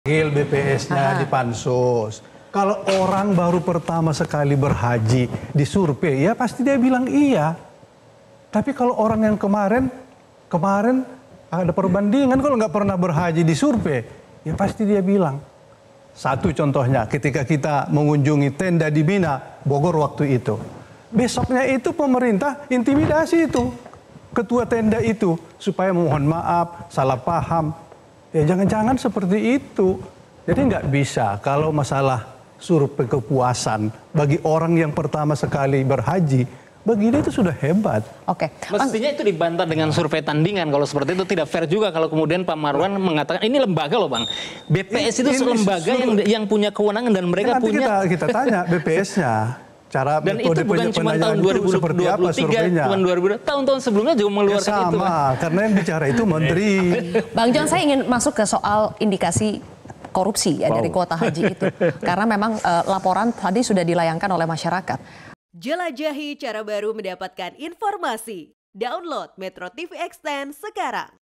BPS-nya di pansus. Kalau orang baru pertama sekali berhaji di survei, ya pasti dia bilang iya. Tapi kalau orang yang kemarin ada perbandingan, kalau nggak pernah berhaji di survei, ya pasti dia bilang. Satu contohnya, ketika kita mengunjungi tenda di Mina, Bogor waktu itu. Besoknya itu pemerintah intimidasi itu, ketua tenda itu, supaya mohon maaf, salah paham. Ya jangan-jangan seperti itu. Jadi nggak bisa kalau masalah survei kepuasan bagi orang yang pertama sekali berhaji, bagi dia itu sudah hebat. Oke. Mestinya itu dibantah dengan survei tandingan. Kalau seperti itu tidak fair juga kalau kemudian Pak Marwan mengatakan ini lembaga loh Bang. BPS itu lembaga yang punya kewenangan dan mereka nanti punya. kita tanya BPS-nya. Cara dan itu bukan cuma tahun 2023, cuma 2000, tahun-tahun sebelumnya juga mengeluarkan ya sama, itu. Karena yang bicara itu menteri. Bang John, saya ingin masuk ke soal indikasi korupsi ya dari kuota haji itu. Karena memang laporan tadi sudah dilayangkan oleh masyarakat. Jelajahi cara baru mendapatkan informasi. Download Metro TV Extend sekarang.